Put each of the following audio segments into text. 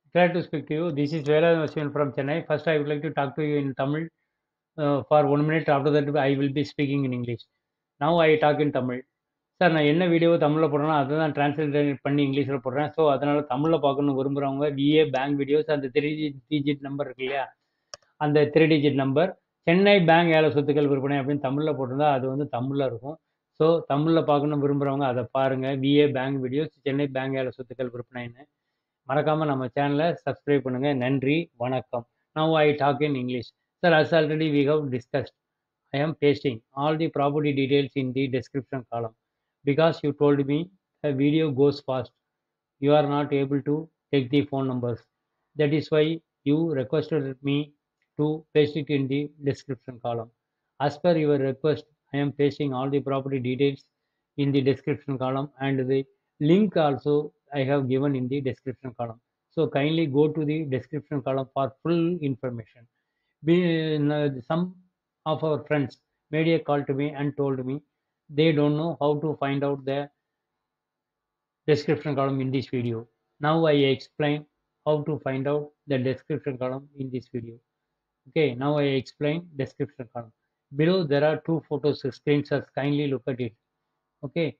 Glad to speak to you. This is Veerajan Ashwin from Chennai. First, I would like to talk to you in Tamil for 1 minute. After that, I will be speaking in English. Now, I talk in Tamil. Sir நான் என்ன video தமிழில் போடுறேனோ அதை தான் translate பண்ணி இங்கிலீஷில் போடுறேன். So அதனால் தமிழில் பார்க்கணுன்னு விரும்புகிறவங்க விஏ பேங்க் வீடியோஸ் அந்த த்ரீ டிஜிட் நம்பர் இருக்கு இல்லையா, அந்த 3 டிஜிட் நம்பர் சென்னை பேங்க் ஏல சொத்துக்கள் விற்பனை அப்படின்னு தமிழில் போட்டிருந்தா அது வந்து தமிழில் இருக்கும். ஸோ தமிழில் பார்க்கணுன்னு விரும்புகிறவங்க அதை பாருங்கள். V A bank videos Chennai bank ஏல சொத்துக்கள் விற்பனைன்னு மறக்காம நம்ம சேனலை சப்ஸ்கிரைப் பண்ணுங்க. நன்றி, வணக்கம். Now I talk in English. Sir, as already we have discussed, I am pasting all the property details in the description column because you told me the video goes fast. You are not able to take the phone numbers. That is why you requested me to paste it in the description column. As per your request, I am pasting all the property details in the description column, and the link also I have given in the description column. So kindly go to the description column for full information. Some of our friends made a call to me and told me they don't know how to find out the description column in this video. Now I explain how to find out the description column in this video. Okay, now I explain description column. Below there are two photos, screenshots. Kindly look at it. Okay,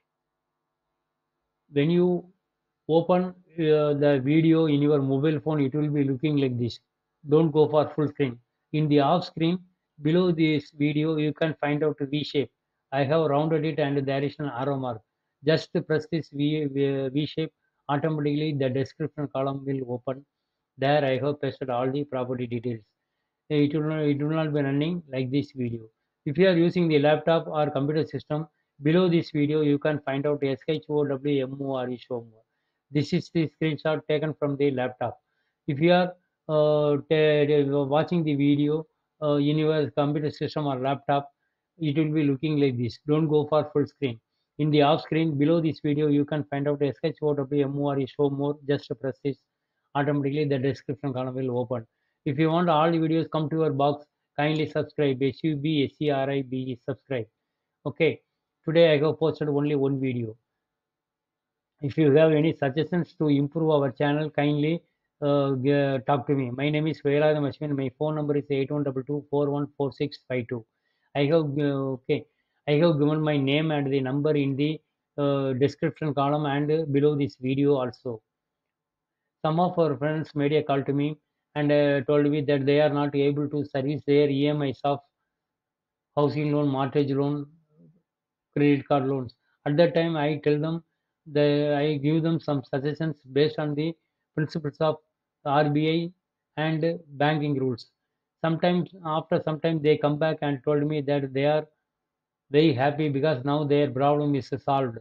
when you open the video in your mobile phone, it will be looking like this. Don't go for full screen. In the off screen below this video, you can find out V shape. I have rounded it and there is an arrow mark. Just press this V shape, automatically the description column will open. There I have pasted all the property details. It will not be running like this video. If you are using the laptop or computer system, below this video you can find out SHOWMORE show more. This is the screenshot taken from the laptop. If you are watching the video in your computer system or laptop, it will be looking like this. Don't go for full screen. In the off screen below this video, you can find out SHOWMORE show more. Just press this. Automatically, the description column will open. If you want all the videos come to your box, kindly subscribe. SUBSCRIBE subscribe. Okay. Today I have posted only one video. If you have any suggestions to improve our channel, kindly talk to me. My name is Veerajan Ashwin. My phone number is 8122414652. I have okay. I have given my name and the number in the description column and below this video also. Some of our friends made a call to me and told me that they are not able to service their EMIs of housing loan, mortgage loan, credit card loans. At that time, I tell them, I give them some suggestions based on the principles of RBI and banking rules. Sometimes, after some time, they come back and told me that they are very happy because now their problem is solved.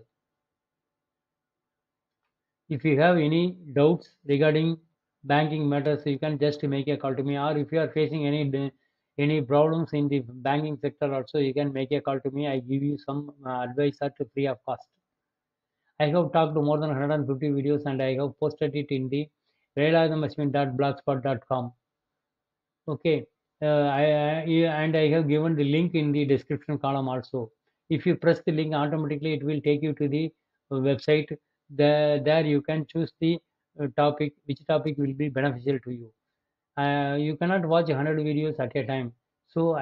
If you have any doubts regarding banking matters, you can just make a call to me. Or if you are facing any problems in the banking sector, also you can make a call to me. I give you some advice at free of cost. I have talked to more than 150 videos and I have posted it in the veerajanashwin.blogspot.com. Okay, and I have given the link in the description column also. If you press the link, automatically it will take you to the website. There you can choose the topic, which topic will be beneficial to you. You cannot watch 100 videos at a time. So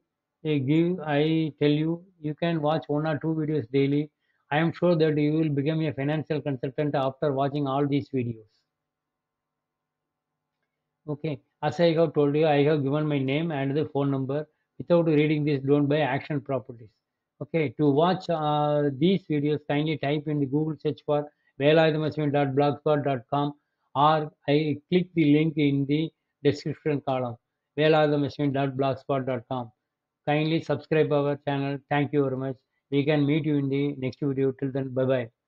I tell you, you can watch 1 or 2 videos daily. I am sure that you will become a financial consultant after watching all these videos. Okay, as I have told you, I have given my name and the phone number. Without reading this, don't buy Action Properties. Okay, to watch these videos, kindly type in the Google search for veladhamaswin.blogspot.com or I click the link in the description column, veladhamaswin.blogspot.com. Kindly subscribe our channel. Thank you very much. We can meet you in the next video. Till then, bye bye.